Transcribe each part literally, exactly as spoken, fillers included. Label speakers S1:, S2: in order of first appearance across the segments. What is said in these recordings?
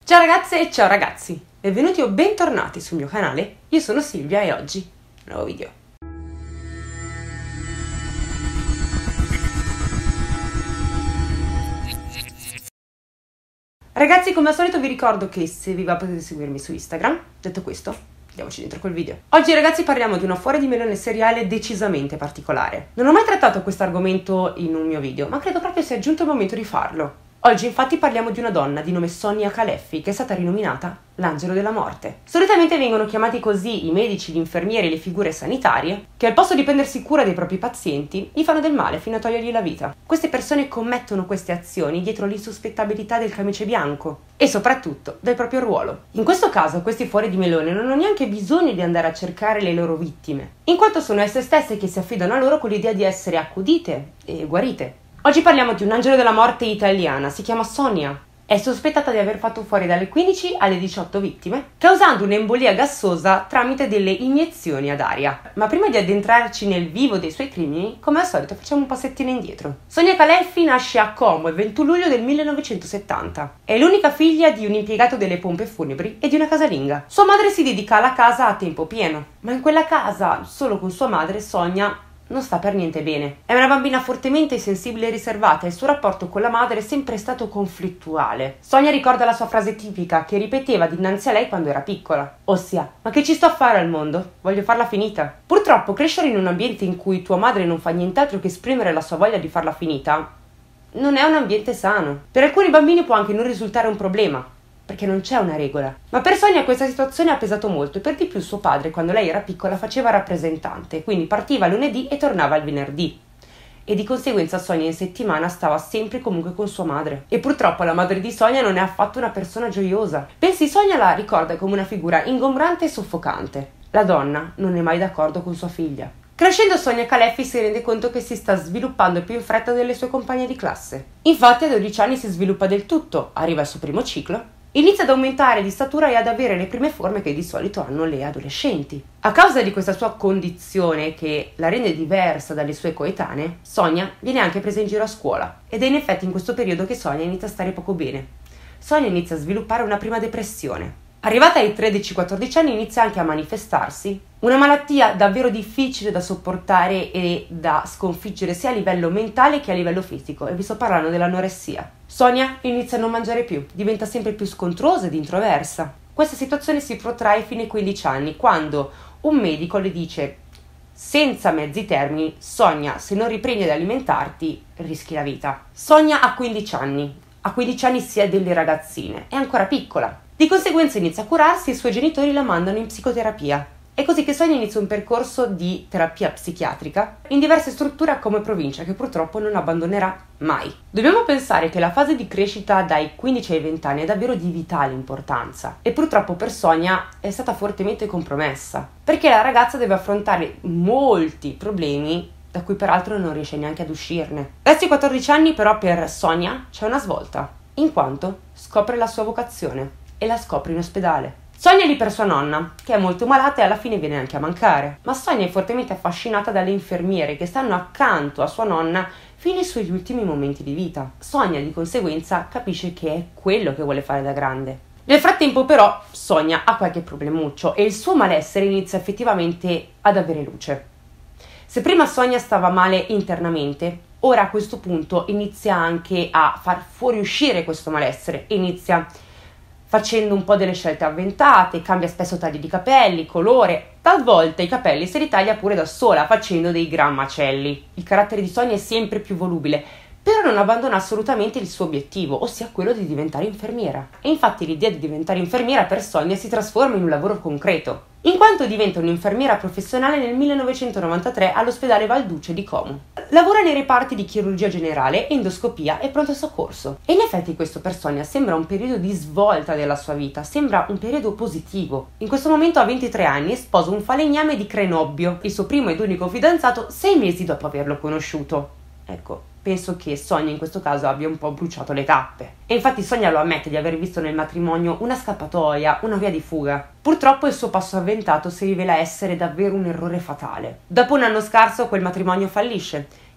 S1: Ciao ragazze e ciao ragazzi, benvenuti o bentornati sul mio canale. Io sono Silvia e oggi nuovo video. Ragazzi, come al solito vi ricordo che se vi va potete seguirmi su Instagram. Detto questo, andiamoci dentro col video. Oggi ragazzi parliamo di una fuori di melone seriale decisamente particolare. Non ho mai trattato questo argomento in un mio video, ma credo proprio sia giunto il momento di farlo. Oggi infatti parliamo di una donna di nome Sonia Caleffi che è stata rinominata l'angelo della morte. Solitamente vengono chiamati così i medici, gli infermieri e le figure sanitarie che al posto di prendersi cura dei propri pazienti gli fanno del male fino a togliergli la vita. Queste persone commettono queste azioni dietro l'insospettabilità del camice bianco e soprattutto del proprio ruolo. In questo caso questi fuori di melone non hanno neanche bisogno di andare a cercare le loro vittime, in quanto sono esse stesse che si affidano a loro con l'idea di essere accudite e guarite. Oggi parliamo di un angelo della morte italiana, si chiama Sonia. È sospettata di aver fatto fuori dalle quindici alle diciotto vittime, causando un'embolia gassosa tramite delle iniezioni ad aria. Ma prima di addentrarci nel vivo dei suoi crimini, come al solito facciamo un passettino indietro. Sonia Caleffi nasce a Como il ventuno luglio del millenovecentosettanta. È l'unica figlia di un impiegato delle pompe funebri e di una casalinga. Sua madre si dedica alla casa a tempo pieno, ma in quella casa, solo con sua madre, Sonia non sta per niente bene. È una bambina fortemente sensibile e riservata e il suo rapporto con la madre è sempre stato conflittuale. Sonia ricorda la sua frase tipica che ripeteva dinanzi a lei quando era piccola, ossia: ma che ci sto a fare al mondo? Voglio farla finita. Purtroppo crescere in un ambiente in cui tua madre non fa nient'altro che esprimere la sua voglia di farla finita non è un ambiente sano. Per alcuni bambini può anche non risultare un problema, perché non c'è una regola. Ma per Sonia questa situazione ha pesato molto e per di più suo padre, quando lei era piccola, faceva rappresentante, quindi partiva lunedì e tornava il venerdì. E di conseguenza Sonia in settimana stava sempre comunque con sua madre. E purtroppo la madre di Sonia non è affatto una persona gioiosa. Bensì Sonia la ricorda come una figura ingombrante e soffocante. La donna non è mai d'accordo con sua figlia. Crescendo Sonia Caleffi si rende conto che si sta sviluppando più in fretta delle sue compagne di classe. Infatti a dodici anni si sviluppa del tutto, arriva al suo primo ciclo, inizia ad aumentare di statura e ad avere le prime forme che di solito hanno le adolescenti. A causa di questa sua condizione che la rende diversa dalle sue coetanee, Sonia viene anche presa in giro a scuola ed è in effetti in questo periodo che Sonia inizia a stare poco bene. Sonia inizia a sviluppare una prima depressione. Arrivata ai tredici quattordici anni inizia anche a manifestarsi una malattia davvero difficile da sopportare e da sconfiggere sia a livello mentale che a livello fisico, e vi sto parlando dell'anoressia. Sonia inizia a non mangiare più, diventa sempre più scontrosa ed introversa. Questa situazione si protrae fino ai quindici anni, quando un medico le dice, senza mezzi termini: Sonia, se non riprendi ad alimentarti rischi la vita. Sonia ha quindici anni, a quindici anni si è delle ragazzine, è ancora piccola. Di conseguenza inizia a curarsi e i suoi genitori la mandano in psicoterapia. È così che Sonia inizia un percorso di terapia psichiatrica in diverse strutture a Como e provincia, che purtroppo non abbandonerà mai. Dobbiamo pensare che la fase di crescita dai quindici ai venti anni è davvero di vitale importanza e purtroppo per Sonia è stata fortemente compromessa, perché la ragazza deve affrontare molti problemi da cui peraltro non riesce neanche ad uscirne. Verso i quattordici anni però per Sonia c'è una svolta, in quanto scopre la sua vocazione e la scopre in ospedale. Sonia è lì per sua nonna, che è molto malata e alla fine viene anche a mancare. Ma Sonia è fortemente affascinata dalle infermiere che stanno accanto a sua nonna fino ai suoi ultimi momenti di vita. Sonia di conseguenza capisce che è quello che vuole fare da grande. Nel frattempo però Sonia ha qualche problemuccio e il suo malessere inizia effettivamente ad avere luce. Se prima Sonia stava male internamente, ora a questo punto inizia anche a far fuoriuscire questo malessere, inizia facendo un po' delle scelte avventate, cambia spesso tagli di capelli, colore, talvolta i capelli se li taglia pure da sola, facendo dei gran macelli. Il carattere di Sonia è sempre più volubile, però non abbandona assolutamente il suo obiettivo, ossia quello di diventare infermiera. E infatti l'idea di diventare infermiera per Sonia si trasforma in un lavoro concreto, in quanto diventa un'infermiera professionale nel millenovecentonovantatré all'ospedale Valduce di Como. Lavora nei reparti di chirurgia generale, endoscopia e pronto soccorso. E in effetti questo per Sonia sembra un periodo di svolta della sua vita, sembra un periodo positivo. In questo momento ha ventitré anni e sposa un falegname di Crenobbio, il suo primo ed unico fidanzato, sei mesi dopo averlo conosciuto. Ecco, penso che Sonia in questo caso abbia un po' bruciato le tappe. E infatti Sonia lo ammette di aver visto nel matrimonio una scappatoia, una via di fuga. Purtroppo il suo passo avventato si rivela essere davvero un errore fatale. Dopo un anno scarso quel matrimonio fallisce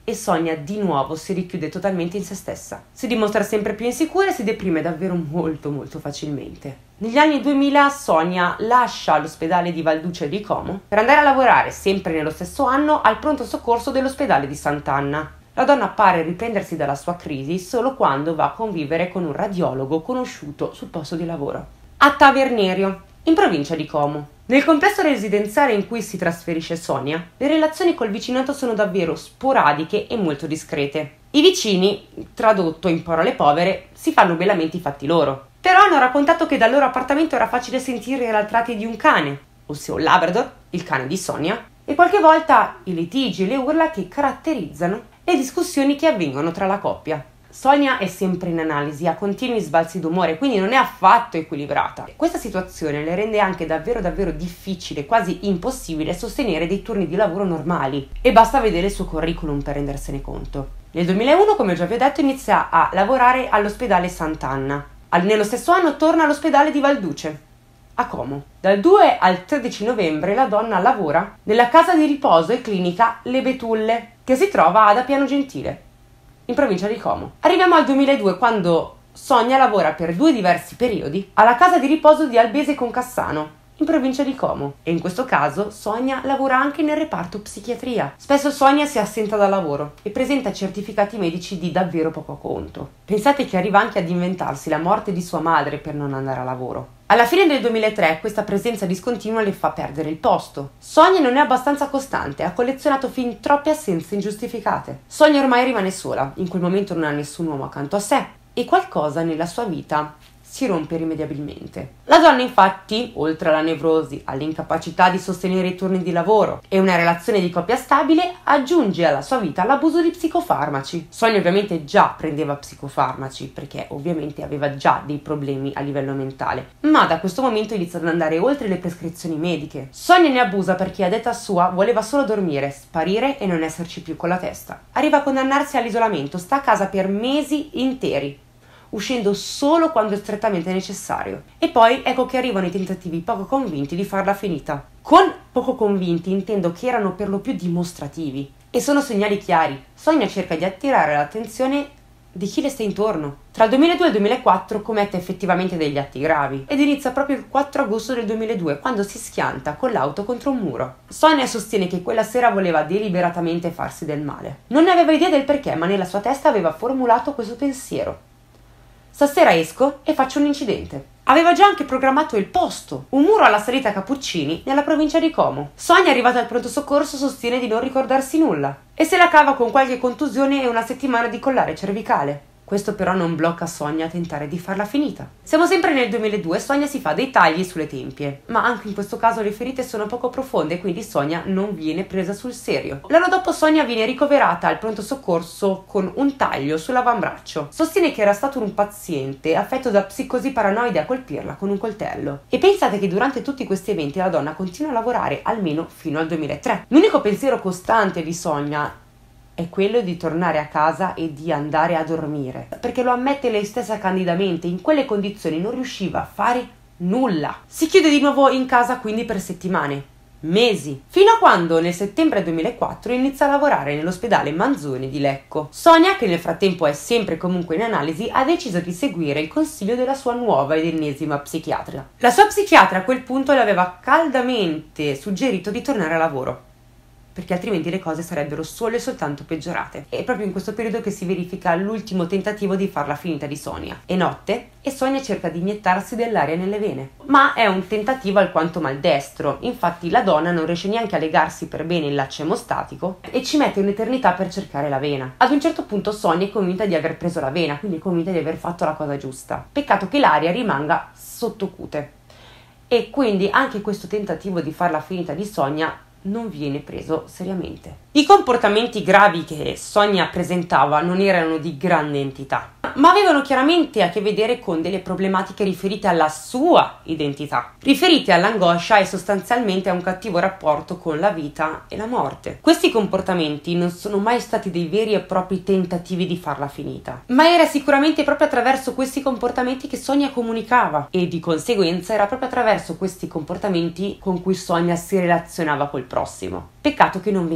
S1: e Sonia di nuovo si richiude totalmente in se stessa. Si dimostra sempre più insicura e si deprime davvero molto molto facilmente. Negli anni duemila Sonia lascia l'ospedale di Valduce di Como per andare a lavorare, sempre nello stesso anno, al pronto soccorso dell'ospedale di Sant'Anna. La donna pare riprendersi dalla sua crisi solo quando va a convivere con un radiologo conosciuto sul posto di lavoro, a Tavernerio, in provincia di Como. Nel complesso residenziale in cui si trasferisce Sonia, le relazioni col vicinato sono davvero sporadiche e molto discrete. I vicini, tradotto in parole povere, si fanno bellamente i fatti loro. Però hanno raccontato che dal loro appartamento era facile sentire i latrati di un cane, ossia un Labrador, il cane di Sonia, e qualche volta i litigi e le urla che caratterizzano le discussioni che avvengono tra la coppia. Sonia è sempre in analisi, ha continui sbalzi d'umore, quindi non è affatto equilibrata. Questa situazione le rende anche davvero davvero difficile, quasi impossibile, sostenere dei turni di lavoro normali, e basta vedere il suo curriculum per rendersene conto. Nel duemilauno, come già vi ho detto, inizia a lavorare all'ospedale Sant'Anna. Nello stesso anno torna all'ospedale di Valduce, a Como. Dal due al tredici novembre la donna lavora nella casa di riposo e clinica Le Betulle, che si trova ad Appiano Gentile, in provincia di Como. Arriviamo al duemiladue, quando Sonia lavora per due diversi periodi alla casa di riposo di Albese con Cassano, in provincia di Como, e in questo caso Sonia lavora anche nel reparto psichiatria. Spesso Sonia si assenta dal lavoro e presenta certificati medici di davvero poco conto. Pensate che arriva anche ad inventarsi la morte di sua madre per non andare a lavoro. Alla fine del duemilatré questa presenza discontinua le fa perdere il posto. Sonia non è abbastanza costante, ha collezionato fin troppe assenze ingiustificate. Sonia ormai rimane sola, in quel momento non ha nessun uomo accanto a sé e qualcosa nella sua vita si rompe irrimediabilmente. La donna infatti, oltre alla nevrosi, all'incapacità di sostenere i turni di lavoro e una relazione di coppia stabile, aggiunge alla sua vita l'abuso di psicofarmaci. Sonia ovviamente già prendeva psicofarmaci perché ovviamente aveva già dei problemi a livello mentale, ma da questo momento inizia ad andare oltre le prescrizioni mediche. Sonia ne abusa perché a detta sua voleva solo dormire, sparire e non esserci più con la testa. Arriva a condannarsi all'isolamento, sta a casa per mesi interi, uscendo solo quando è strettamente necessario. E poi ecco che arrivano i tentativi poco convinti di farla finita. Con poco convinti intendo che erano per lo più dimostrativi e sono segnali chiari. Sonia cerca di attirare l'attenzione di chi le sta intorno. Tra il duemiladue e il duemilaquattro commette effettivamente degli atti gravi ed inizia proprio il quattro agosto del duemiladue, quando si schianta con l'auto contro un muro. Sonia sostiene che quella sera voleva deliberatamente farsi del male. Non ne aveva idea del perché, ma nella sua testa aveva formulato questo pensiero: stasera esco e faccio un incidente. Aveva già anche programmato il posto, un muro alla salita Cappuccini, nella provincia di Como. Sonia, arrivata al pronto soccorso, sostiene di non ricordarsi nulla e se la cava con qualche contusione e una settimana di collare cervicale. Questo però non blocca Sonia a tentare di farla finita. Siamo sempre nel duemiladue, Sonia si fa dei tagli sulle tempie, ma anche in questo caso le ferite sono poco profonde, quindi Sonia non viene presa sul serio. L'anno dopo Sonia viene ricoverata al pronto soccorso con un taglio sull'avambraccio. Sostiene che era stato un paziente affetto da psicosi paranoide a colpirla con un coltello. E pensate che durante tutti questi eventi la donna continua a lavorare almeno fino al duemilatré. L'unico pensiero costante di Sonia è quello di tornare a casa e di andare a dormire, perché lo ammette lei stessa candidamente, in quelle condizioni non riusciva a fare nulla. Si chiude di nuovo in casa quindi per settimane, mesi, fino a quando nel settembre duemilaquattro inizia a lavorare nell'ospedale Manzoni di Lecco. Sonia, che nel frattempo è sempre comunque in analisi, ha deciso di seguire il consiglio della sua nuova ed ennesima psichiatra. La sua psichiatra a quel punto le aveva caldamente suggerito di tornare a lavoro, perché altrimenti le cose sarebbero solo e soltanto peggiorate. È proprio in questo periodo che si verifica l'ultimo tentativo di farla finita di Sonia. È notte e Sonia cerca di iniettarsi dell'aria nelle vene, ma è un tentativo alquanto maldestro. Infatti la donna non riesce neanche a legarsi per bene il laccio emostatico e ci mette un'eternità per cercare la vena. Ad un certo punto Sonia è convinta di aver preso la vena, quindi è convinta di aver fatto la cosa giusta. Peccato che l'aria rimanga sottocute e quindi anche questo tentativo di farla finita di Sonia non viene preso seriamente. I comportamenti gravi che Sonia presentava non erano di grande entità, ma avevano chiaramente a che vedere con delle problematiche riferite alla sua identità, riferite all'angoscia e sostanzialmente a un cattivo rapporto con la vita e la morte. Questi comportamenti non sono mai stati dei veri e propri tentativi di farla finita, ma era sicuramente proprio attraverso questi comportamenti che Sonia comunicava e di conseguenza era proprio attraverso questi comportamenti con cui Sonia si relazionava col prossimo. Peccato che non venga mai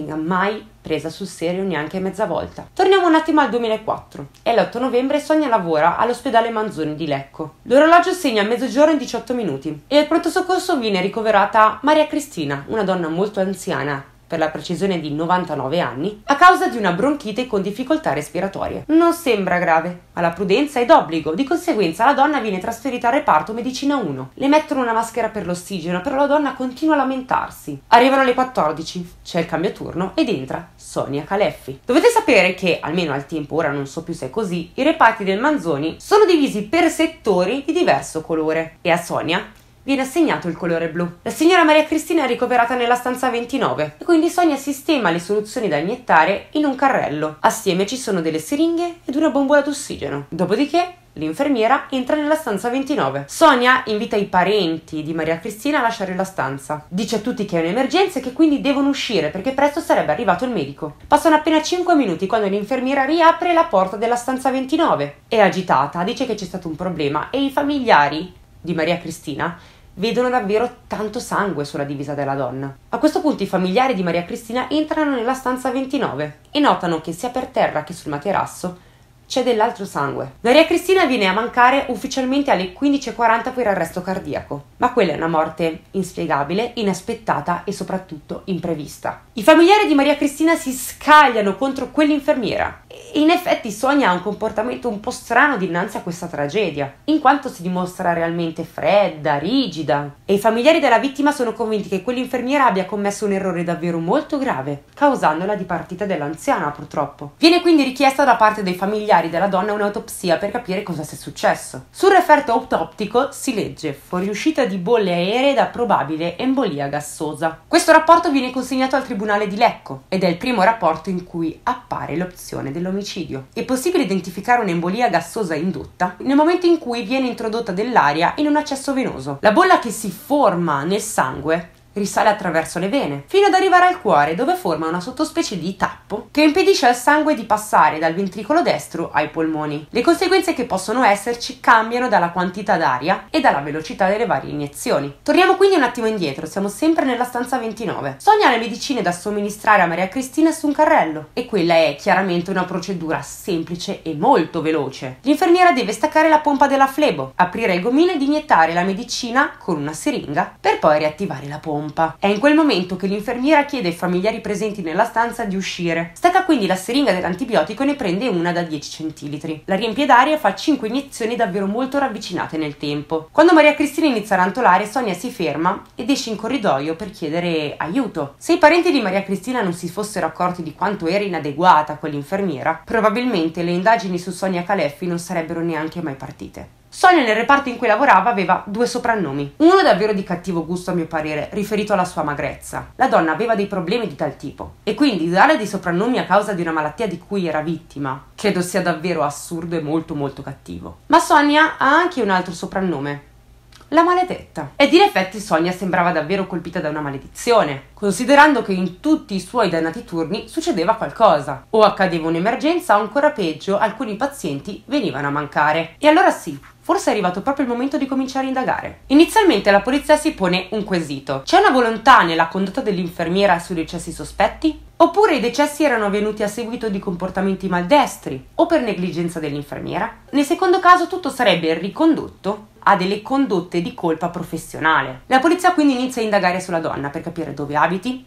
S1: mai presa sul serio neanche mezza volta. Torniamo un attimo al duemilaquattro. È l'otto novembre e Sonia lavora all'ospedale Manzoni di Lecco. L'orologio segna mezzogiorno e diciotto minuti e al pronto soccorso viene ricoverata Maria Cristina, una donna molto anziana, per la precisione di novantanove anni, a causa di una bronchite con difficoltà respiratorie. Non sembra grave, ma la prudenza è d'obbligo, di conseguenza la donna viene trasferita al reparto medicina uno. Le mettono una maschera per l'ossigeno, però la donna continua a lamentarsi. Arrivano le quattordici, c'è il cambio turno ed entra Sonia Caleffi. Dovete sapere che, almeno al tempo, ora non so più se è così, i reparti del Manzoni sono divisi per settori di diverso colore e a Sonia viene assegnato il colore blu. La signora Maria Cristina è ricoverata nella stanza ventinove e quindi Sonia sistema le soluzioni da iniettare in un carrello. Assieme ci sono delle siringhe ed una bombola d'ossigeno. Dopodiché l'infermiera entra nella stanza ventinove. Sonia invita i parenti di Maria Cristina a lasciare la stanza. Dice a tutti che è un'emergenza e che quindi devono uscire perché presto sarebbe arrivato il medico. Passano appena cinque minuti quando l'infermiera riapre la porta della stanza ventinove. È agitata, dice che c'è stato un problema e i familiari di Maria Cristina vedono davvero tanto sangue sulla divisa della donna. A questo punto i familiari di Maria Cristina entrano nella stanza ventinove e notano che sia per terra che sul materasso c'è dell'altro sangue. Maria Cristina viene a mancare ufficialmente alle quindici e quaranta per arresto cardiaco, ma quella è una morte inspiegabile, inaspettata e soprattutto imprevista. I familiari di Maria Cristina si scagliano contro quell'infermiera. In effetti Sonia ha un comportamento un po' strano dinanzi a questa tragedia, in quanto si dimostra realmente fredda, rigida, e i familiari della vittima sono convinti che quell'infermiera abbia commesso un errore davvero molto grave, causando la dipartita dell'anziana purtroppo. Viene quindi richiesta da parte dei familiari della donna un'autopsia per capire cosa sia successo. Sul referto autoptico si legge fuoriuscita di bolle aeree da probabile embolia gassosa. Questo rapporto viene consegnato al tribunale di Lecco ed è il primo rapporto in cui appare l'opzione dell'omicidio. È possibile identificare un'embolia gassosa indotta nel momento in cui viene introdotta dell'aria in un accesso venoso. La bolla che si forma nel sangue risale attraverso le vene, fino ad arrivare al cuore, dove forma una sottospecie di tappo che impedisce al sangue di passare dal ventricolo destro ai polmoni. Le conseguenze che possono esserci cambiano dalla quantità d'aria e dalla velocità delle varie iniezioni. Torniamo quindi un attimo indietro, siamo sempre nella stanza ventinove. Sonia ha le medicine da somministrare a Maria Cristina su un carrello e quella è chiaramente una procedura semplice e molto veloce. L'infermiera deve staccare la pompa della flebo, aprire il gomino ed iniettare la medicina con una siringa per poi riattivare la pompa. È in quel momento che l'infermiera chiede ai familiari presenti nella stanza di uscire. Stacca quindi la siringa dell'antibiotico e ne prende una da dieci centilitri. La riempie d'aria e fa cinque iniezioni davvero molto ravvicinate nel tempo. Quando Maria Cristina inizia a rantolare, Sonia si ferma ed esce in corridoio per chiedere aiuto. Se i parenti di Maria Cristina non si fossero accorti di quanto era inadeguata quell'infermiera, probabilmente le indagini su Sonia Caleffi non sarebbero neanche mai partite. Sonia nel reparto in cui lavorava aveva due soprannomi, uno davvero di cattivo gusto a mio parere, riferito alla sua magrezza. La donna aveva dei problemi di tal tipo e quindi darle dei soprannomi a causa di una malattia di cui era vittima credo sia davvero assurdo e molto molto cattivo. Ma Sonia ha anche un altro soprannome: la maledetta. Ed in effetti Sonia sembrava davvero colpita da una maledizione, considerando che in tutti i suoi dannati turni succedeva qualcosa, o accadeva un'emergenza o ancora peggio alcuni pazienti venivano a mancare. E allora sì, forse è arrivato proprio il momento di cominciare a indagare. Inizialmente la polizia si pone un quesito: c'è una volontà nella condotta dell'infermiera sui decessi sospetti? Oppure i decessi erano avvenuti a seguito di comportamenti maldestri o per negligenza dell'infermiera? Nel secondo caso tutto sarebbe ricondotto a delle condotte di colpa professionale. La polizia quindi inizia a indagare sulla donna per capire dove abiti,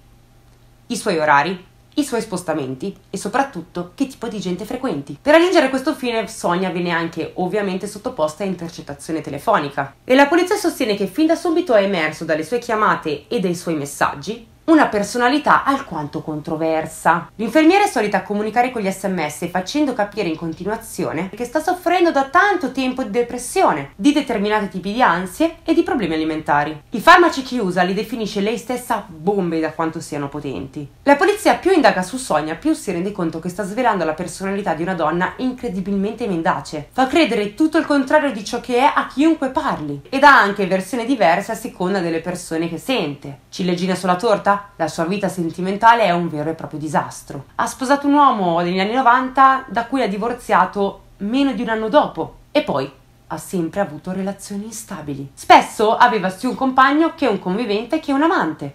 S1: i suoi orari, i suoi spostamenti e soprattutto che tipo di gente frequenti. Per raggiungere questo fine Sonia viene anche ovviamente sottoposta a intercettazione telefonica e la polizia sostiene che fin da subito è emerso dalle sue chiamate e dai suoi messaggi una personalità alquanto controversa. L'infermiera è solita comunicare con gli sms facendo capire in continuazione che sta soffrendo da tanto tempo di depressione, di determinati tipi di ansie e di problemi alimentari. I farmaci che usa li definisce lei stessa bombe da quanto siano potenti. La polizia più indaga su Sonia, più si rende conto che sta svelando la personalità di una donna incredibilmente mendace. Fa credere tutto il contrario di ciò che è a chiunque parli ed ha anche versioni diverse a seconda delle persone che sente. Ciliegina sulla torta? La sua vita sentimentale è un vero e proprio disastro. Ha sposato un uomo negli anni novanta da cui ha divorziato meno di un anno dopo e poi ha sempre avuto relazioni instabili. Spesso aveva sia un compagno che un convivente che un amante e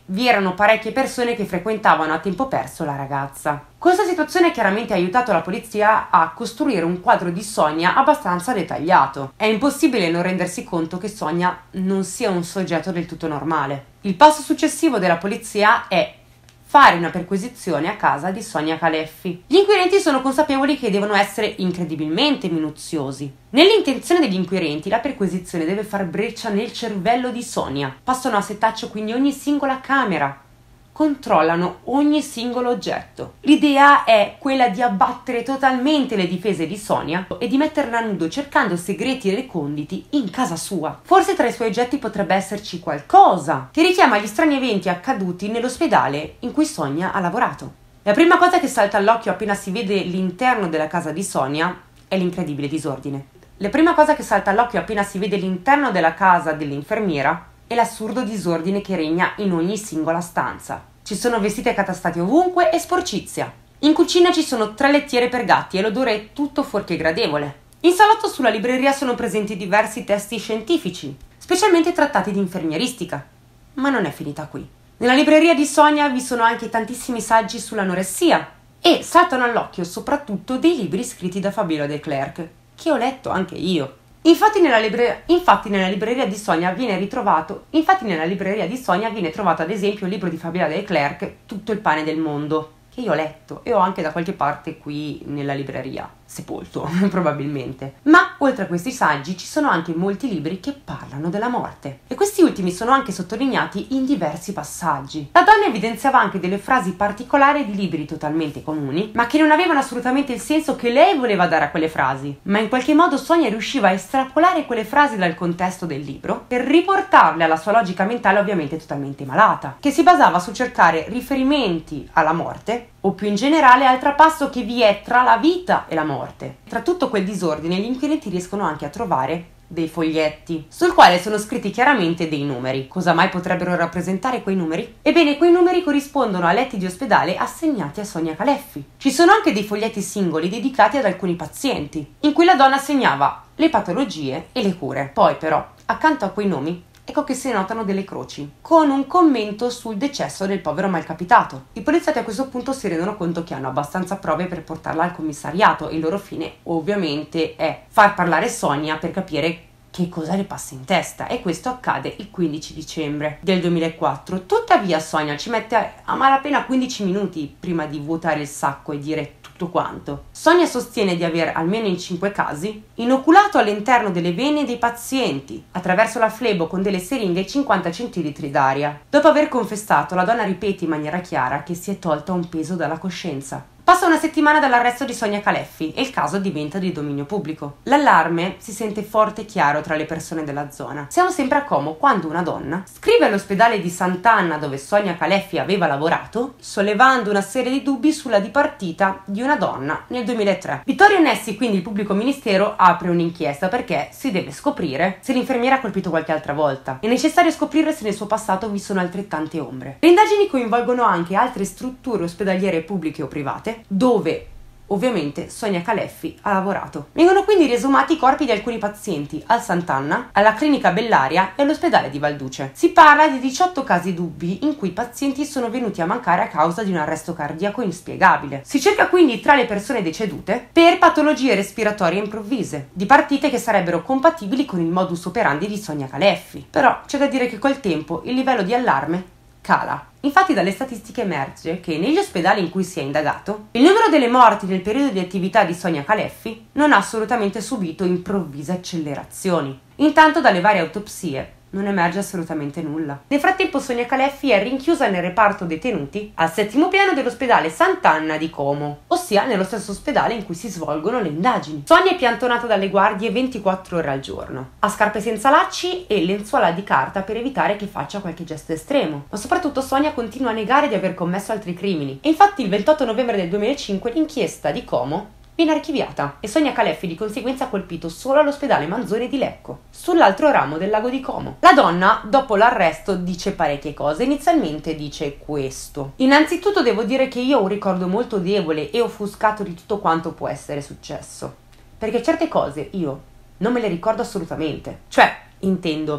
S1: vi erano parecchie persone che frequentavano a tempo perso la ragazza. Questa situazione ha chiaramente aiutato la polizia a costruire un quadro di Sonia abbastanza dettagliato. È impossibile non rendersi conto che Sonia non sia un soggetto del tutto normale. Il passo successivo della polizia è fare una perquisizione a casa di Sonia Caleffi. Gli inquirenti sono consapevoli che devono essere incredibilmente minuziosi. Nell'intenzione degli inquirenti, la perquisizione deve far breccia nel cervello di Sonia. Passano a setaccio quindi ogni singola camera. Controllano ogni singolo oggetto. L'idea è quella di abbattere totalmente le difese di Sonia e di metterla a nudo cercando segreti reconditi in casa sua. Forse tra i suoi oggetti potrebbe esserci qualcosa che richiama gli strani eventi accaduti nell'ospedale in cui Sonia ha lavorato. La prima cosa che salta all'occhio appena si vede l'interno della casa di Sonia è l'incredibile disordine. La prima cosa che salta all'occhio appena si vede l'interno della casa dell'infermiera è l'assurdo disordine che regna in ogni singola stanza. Ci sono vestiti accatastati ovunque e sporcizia. In cucina ci sono tre lettiere per gatti e l'odore è tutto fuorché gradevole. In salotto sulla libreria sono presenti diversi testi scientifici, specialmente trattati di infermieristica. Ma non è finita qui. Nella libreria di Sonia vi sono anche tantissimi saggi sull'anoressia e saltano all'occhio soprattutto dei libri scritti da Fabiola De Clercq, che ho letto anche io. Infatti nella, libre... infatti nella libreria di Sonia viene ritrovato infatti nella libreria di Sonia viene trovato ad esempio il libro di Fabiola De Clercq, Tutto il pane del mondo, che io ho letto e ho anche da qualche parte qui nella libreria, sepolto probabilmente. Ma oltre a questi saggi ci sono anche molti libri che parlano della morte e questi ultimi sono anche sottolineati in diversi passaggi. La donna evidenziava anche delle frasi particolari di libri totalmente comuni, ma che non avevano assolutamente il senso che lei voleva dare a quelle frasi, ma in qualche modo Sonia riusciva a estrapolare quelle frasi dal contesto del libro per riportarle alla sua logica mentale, ovviamente totalmente malata, che si basava su cercare riferimenti alla morte o più in generale al trapasso che vi è tra la vita e la morte. Tra tutto quel disordine gli inquirenti riescono anche a trovare dei foglietti sul quale sono scritti chiaramente dei numeri. Cosa mai potrebbero rappresentare quei numeri? Ebbene, quei numeri corrispondono a letti di ospedale assegnati a Sonia Caleffi. Ci sono anche dei foglietti singoli dedicati ad alcuni pazienti, in cui la donna segnava le patologie e le cure. Poi però, accanto a quei nomi, ecco che si notano delle croci, con un commento sul decesso del povero malcapitato. I poliziotti a questo punto si rendono conto che hanno abbastanza prove per portarla al commissariato e il loro fine ovviamente è far parlare Sonia per capire che cosa le passa in testa, e questo accade il quindici dicembre del duemilaquattro. Tuttavia Sonia ci mette a malapena quindici minuti prima di vuotare il sacco e dire tutto quanto. Sonia sostiene di aver, almeno in cinque casi, inoculato all'interno delle vene dei pazienti, attraverso la flebo con delle siringhe, cinquanta centilitri d'aria. Dopo aver confessato, la donna ripete in maniera chiara che si è tolta un peso dalla coscienza. Passa una settimana dall'arresto di Sonia Caleffi e il caso diventa di dominio pubblico. L'allarme si sente forte e chiaro tra le persone della zona. Siamo sempre a Como quando una donna scrive all'ospedale di Sant'Anna dove Sonia Caleffi aveva lavorato, sollevando una serie di dubbi sulla dipartita di una donna nel duemilatré. Vittorio Nessi, quindi il pubblico ministero, apre un'inchiesta perché si deve scoprire se l'infermiera ha colpito qualche altra volta. È necessario scoprire se nel suo passato vi sono altrettante ombre. Le indagini coinvolgono anche altre strutture ospedaliere pubbliche o private dove ovviamente Sonia Caleffi ha lavorato. Vengono quindi riesumati i corpi di alcuni pazienti al Sant'Anna, alla clinica Bellaria e all'ospedale di Valduce. Si parla di diciotto casi dubbi in cui i pazienti sono venuti a mancare a causa di un arresto cardiaco inspiegabile. Si cerca quindi tra le persone decedute per patologie respiratorie improvvise, di partite che sarebbero compatibili con il modus operandi di Sonia Caleffi. Però c'è da dire che col tempo il livello di allarme cala. Infatti dalle statistiche emerge che negli ospedali in cui si è indagato il numero delle morti nel periodo di attività di Sonia Caleffi non ha assolutamente subito improvvise accelerazioni. Intanto dalle varie autopsie non emerge assolutamente nulla. Nel frattempo Sonia Caleffi è rinchiusa nel reparto detenuti al settimo piano dell'ospedale Sant'Anna di Como, ossia nello stesso ospedale in cui si svolgono le indagini. Sonia è piantonata dalle guardie ventiquattro ore al giorno, ha scarpe senza lacci e lenzuola di carta per evitare che faccia qualche gesto estremo. Ma soprattutto Sonia continua a negare di aver commesso altri crimini. E infatti il ventotto novembre del duemilacinque l'inchiesta di Como viene archiviata e Sonia Caleffi di conseguenza ha colpito solo all'ospedale Manzoni di Lecco, sull'altro ramo del lago di Como. La donna, dopo l'arresto, dice parecchie cose. Inizialmente dice questo: innanzitutto devo dire che io ho un ricordo molto debole e offuscato di tutto quanto può essere successo, perché certe cose io non me le ricordo assolutamente. Cioè, intendo,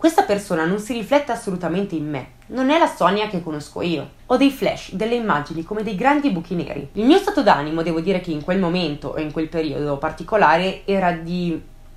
S1: Questa persona non si riflette assolutamente in me, non è la Sonia che conosco io. Ho dei flash, delle immagini come dei grandi buchi neri. Il mio stato d'animo, devo dire che in quel momento o in quel periodo particolare, era di...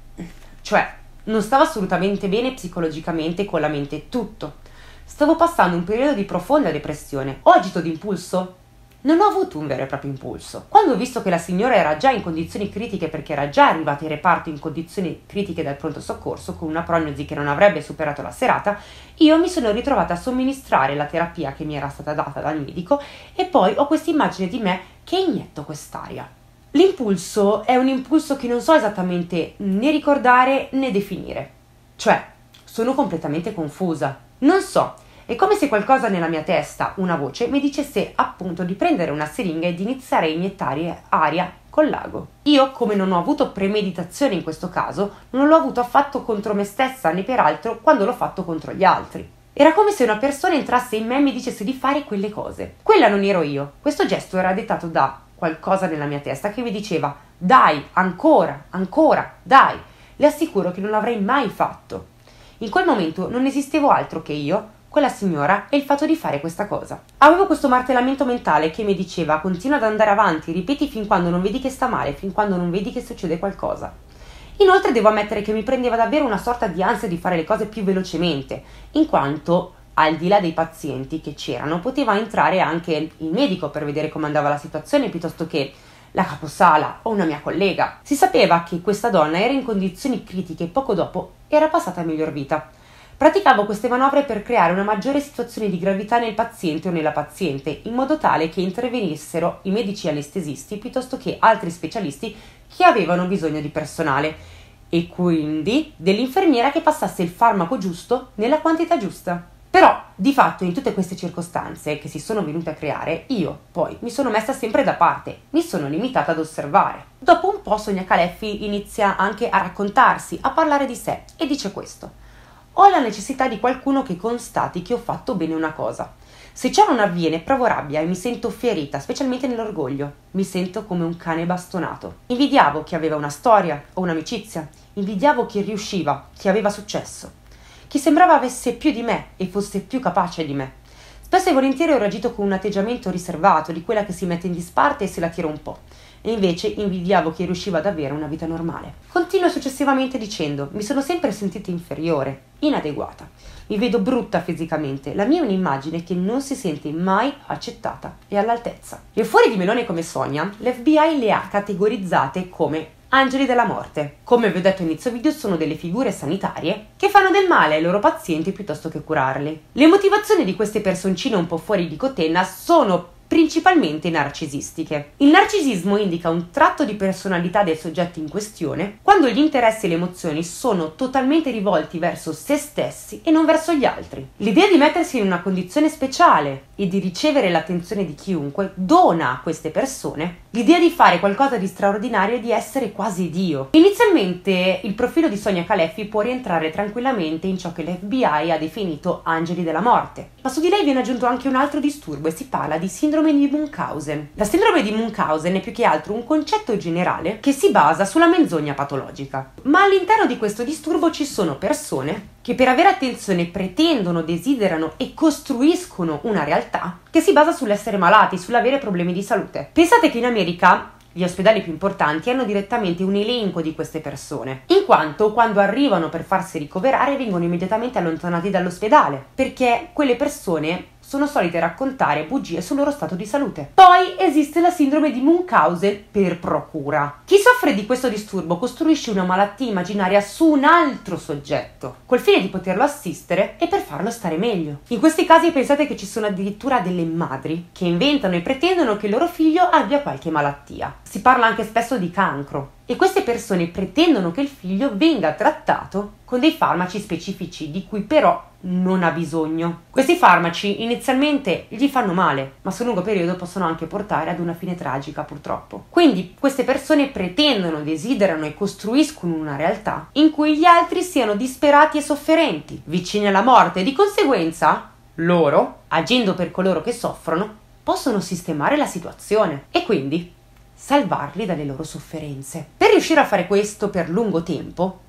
S1: cioè, non stavo assolutamente bene psicologicamente con la mente, tutto. Stavo passando un periodo di profonda depressione. Ho agito d'impulso? Non ho avuto un vero e proprio impulso. Quando ho visto che la signora era già in condizioni critiche perché era già arrivata in reparto in condizioni critiche dal pronto soccorso con una prognosi che non avrebbe superato la serata, io mi sono ritrovata a somministrare la terapia che mi era stata data dal medico e poi ho questa immagine di me che inietto quest'aria. L'impulso è un impulso che non so esattamente né ricordare né definire. Cioè, sono completamente confusa. Non so. È come se qualcosa nella mia testa, una voce, mi dicesse appunto di prendere una siringa e di iniziare a iniettare aria col lago. Io, come non ho avuto premeditazione in questo caso, non l'ho avuto affatto contro me stessa, né peraltro quando l'ho fatto contro gli altri. Era come se una persona entrasse in me e mi dicesse di fare quelle cose. Quella non ero io. Questo gesto era dettato da qualcosa nella mia testa che mi diceva dai, ancora, ancora, dai. Le assicuro che non l'avrei mai fatto. In quel momento non esistevo altro che io, quella signora e il fatto di fare questa cosa. Avevo questo martellamento mentale che mi diceva continua ad andare avanti, ripeti fin quando non vedi che sta male, fin quando non vedi che succede qualcosa. Inoltre devo ammettere che mi prendeva davvero una sorta di ansia di fare le cose più velocemente, in quanto al di là dei pazienti che c'erano poteva entrare anche il medico per vedere come andava la situazione piuttosto che la caposala o una mia collega. Si sapeva che questa donna era in condizioni critiche e poco dopo era passata a miglior vita. Praticavo queste manovre per creare una maggiore situazione di gravità nel paziente o nella paziente, in modo tale che intervenissero i medici anestesisti piuttosto che altri specialisti che avevano bisogno di personale e quindi dell'infermiera che passasse il farmaco giusto nella quantità giusta. Però, di fatto, in tutte queste circostanze che si sono venute a creare, io poi mi sono messa sempre da parte, mi sono limitata ad osservare. Dopo un po' Sonia Caleffi inizia anche a raccontarsi, a parlare di sé e dice questo. Ho la necessità di qualcuno che constati che ho fatto bene una cosa. Se ciò non avviene, provo rabbia e mi sento ferita, specialmente nell'orgoglio. Mi sento come un cane bastonato. Invidiavo chi aveva una storia o un'amicizia. Invidiavo chi riusciva, chi aveva successo. Chi sembrava avesse più di me e fosse più capace di me. Spesso e volentieri ho reagito con un atteggiamento riservato, di quella che si mette in disparte e se la tira un po'. E invece invidiavo chi riusciva ad avere una vita normale. Continuo successivamente dicendo, mi sono sempre sentita inferiore, inadeguata. Mi vedo brutta fisicamente, la mia è un'immagine che non si sente mai accettata e all'altezza. Le fuori di melone come Sonia, l'F B I le ha categorizzate come angeli della morte. Come vi ho detto inizio video, sono delle figure sanitarie che fanno del male ai loro pazienti piuttosto che curarli. Le motivazioni di queste personcine un po' fuori di cotenna sono principalmente narcisistiche. Il narcisismo indica un tratto di personalità del soggetto in questione quando gli interessi e le emozioni sono totalmente rivolti verso se stessi e non verso gli altri. L'idea di mettersi in una condizione speciale e di ricevere l'attenzione di chiunque dona a queste persone l'idea di fare qualcosa di straordinario e di essere quasi Dio. Inizialmente il profilo di Sonia Caleffi può rientrare tranquillamente in ciò che l'F B I ha definito angeli della morte, ma su di lei viene aggiunto anche un altro disturbo e si parla di sindrome di Munchausen. La sindrome di Munchausen è più che altro un concetto generale che si basa sulla menzogna patologica, ma all'interno di questo disturbo ci sono persone che per avere attenzione pretendono, desiderano e costruiscono una realtà che si basa sull'essere malati, sull'avere problemi di salute. Pensate che in America gli ospedali più importanti hanno direttamente un elenco di queste persone, in quanto quando arrivano per farsi ricoverare vengono immediatamente allontanati dall'ospedale, perché quelle persone sono solite raccontare bugie sul loro stato di salute. Poi esiste la sindrome di Munchausen per procura. Chi soffre di questo disturbo costruisce una malattia immaginaria su un altro soggetto, col fine di poterlo assistere e per farlo stare meglio. In questi casi pensate che ci sono addirittura delle madri che inventano e pretendono che il loro figlio abbia qualche malattia. Si parla anche spesso di cancro. E queste persone pretendono che il figlio venga trattato con dei farmaci specifici di cui però non ha bisogno. Questi farmaci inizialmente gli fanno male, ma sul lungo periodo possono anche portare ad una fine tragica, purtroppo. Quindi queste persone pretendono, desiderano e costruiscono una realtà in cui gli altri siano disperati e sofferenti, vicini alla morte, e di conseguenza loro, agendo per coloro che soffrono, possono sistemare la situazione e quindi salvarli dalle loro sofferenze. Per riuscire a fare questo per lungo tempo, queste persone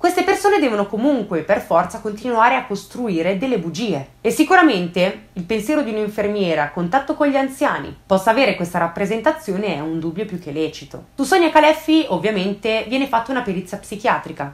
S1: persone devono comunque per forza continuare a costruire delle bugie. E sicuramente il pensiero di un'infermiera a contatto con gli anziani possa avere questa rappresentazione è un dubbio più che lecito. Su Sonia Caleffi ovviamente viene fatta una perizia psichiatrica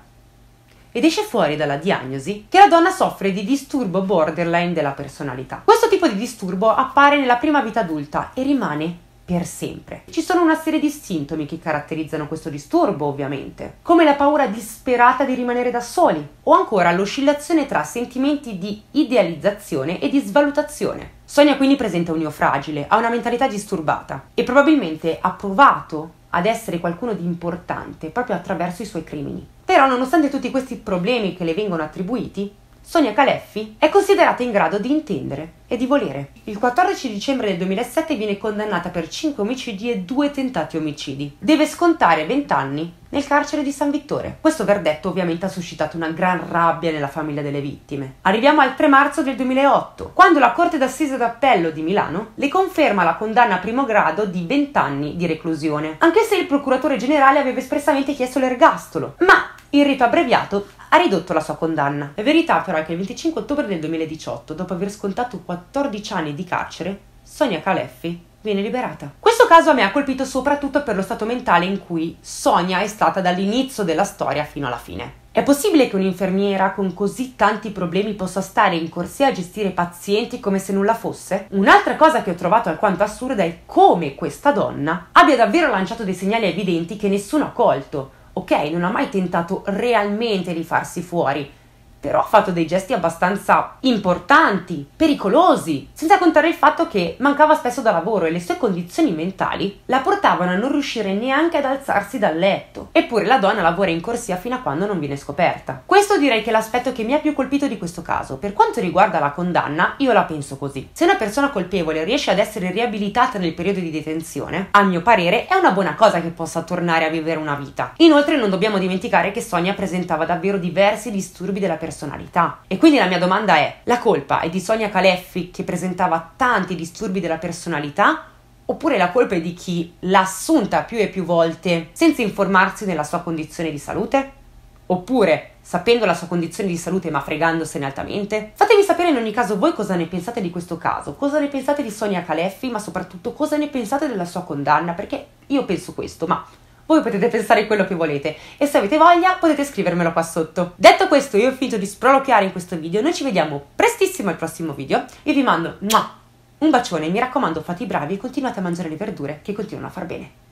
S1: ed esce fuori dalla diagnosi che la donna soffre di disturbo borderline della personalità. Questo tipo di disturbo appare nella prima vita adulta e rimane per sempre. Ci sono una serie di sintomi che caratterizzano questo disturbo, ovviamente, come la paura disperata di rimanere da soli o ancora l'oscillazione tra sentimenti di idealizzazione e di svalutazione. Sonia quindi presenta un io fragile, ha una mentalità disturbata e probabilmente ha provato ad essere qualcuno di importante proprio attraverso i suoi crimini. Però, nonostante tutti questi problemi che le vengono attribuiti, Sonia Caleffi è considerata in grado di intendere e di volere. Il quattordici dicembre del duemilasette viene condannata per cinque omicidi e due tentati omicidi. Deve scontare venti anni nel carcere di San Vittore. Questo verdetto ovviamente ha suscitato una gran rabbia nella famiglia delle vittime. Arriviamo al tre marzo del duemilaotto, quando la Corte d'Assise d'Appello di Milano le conferma la condanna a primo grado di venti anni di reclusione, anche se il procuratore generale aveva espressamente chiesto l'ergastolo, ma il rito abbreviato ha ridotto la sua condanna. La verità però è che il venticinque ottobre del duemiladiciotto, dopo aver scontato quattordici anni di carcere, Sonia Caleffi viene liberata. Questo caso a me ha colpito soprattutto per lo stato mentale in cui Sonia è stata dall'inizio della storia fino alla fine. È possibile che un'infermiera con così tanti problemi possa stare in corsia a gestire pazienti come se nulla fosse? Un'altra cosa che ho trovato alquanto assurda è come questa donna abbia davvero lanciato dei segnali evidenti che nessuno ha colto. Ok, non ha mai tentato realmente di farsi fuori, però ha fatto dei gesti abbastanza importanti, pericolosi, senza contare il fatto che mancava spesso da lavoro e le sue condizioni mentali la portavano a non riuscire neanche ad alzarsi dal letto. Eppure la donna lavora in corsia fino a quando non viene scoperta. Questo direi che è l'aspetto che mi ha più colpito di questo caso. Per quanto riguarda la condanna, io la penso così. Se una persona colpevole riesce ad essere riabilitata nel periodo di detenzione, a mio parere è una buona cosa che possa tornare a vivere una vita. Inoltre non dobbiamo dimenticare che Sonia presentava davvero diversi disturbi della personalità. Personalità. E quindi la mia domanda è: la colpa è di Sonia Caleffi che presentava tanti disturbi della personalità, oppure la colpa è di chi l'ha assunta più e più volte senza informarsi nella sua condizione di salute? Oppure sapendo la sua condizione di salute ma fregandosene altamente? Fatemi sapere in ogni caso voi cosa ne pensate di questo caso, cosa ne pensate di Sonia Caleffi, ma soprattutto cosa ne pensate della sua condanna, perché io penso questo, ma voi potete pensare quello che volete e se avete voglia potete scrivermelo qua sotto. Detto questo, io ho finito di sproloquiare in questo video, noi ci vediamo prestissimo al prossimo video. Io vi mando un bacione, mi raccomando fate i bravi e continuate a mangiare le verdure che continuano a far bene.